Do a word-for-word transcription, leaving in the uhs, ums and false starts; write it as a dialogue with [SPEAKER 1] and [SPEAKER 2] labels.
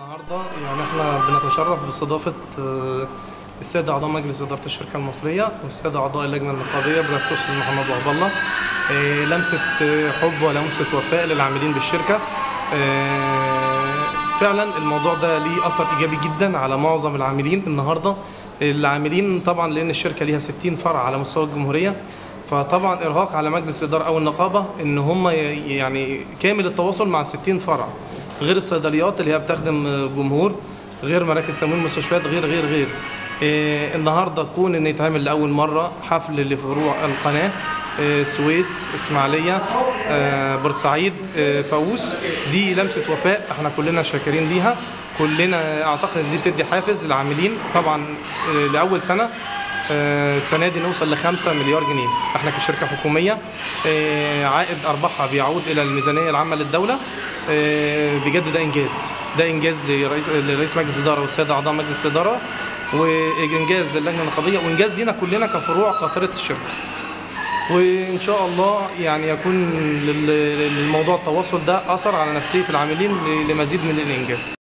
[SPEAKER 1] النهارده يعني احنا بنتشرف باستضافه آه، الساده اعضاء مجلس اداره الشركه المصريه والساده اعضاء اللجنه النقابيه برئاسه الاستاذ محمد وهب الله. آه، لمسه آه، حب ولمسه وفاء للعاملين بالشركه. آه، فعلا الموضوع ده ليه اثر ايجابي جدا على معظم العاملين النهارده. العاملين طبعا لان الشركه ليها ستين فرع على مستوى الجمهوريه، فطبعا ارهاق على مجلس الاداره او النقابه ان هم يعني كامل التواصل مع ستين فرع، غير الصيدليات اللي هي بتخدم جمهور، غير مراكز تموين مستشفيات، غير غير غير إيه النهارده كون ان يتعمل لاول مره حفل لفروع القناه، إيه السويس، اسماعيليه، إيه بورسعيد، إيه فاووس. دي لمسه وفاء احنا كلنا شاكرين ليها. كلنا اعتقد ان دي بتدي حافز للعاملين طبعا. إيه لاول سنه السنه دي نوصل لخمسة مليار جنيه. احنا كشركه حكوميه عائد ارباحها بيعود الى الميزانيه العامه للدوله. بجد ده انجاز، ده انجاز لرئيس لرئيس مجلس الاداره والساده اعضاء مجلس الاداره، وانجاز للجنه النقابيه، وانجاز لينا كلنا كفروع قاطره الشركه. وان شاء الله يعني يكون للموضوع التواصل ده اثر على نفسيه العاملين لمزيد من الانجاز.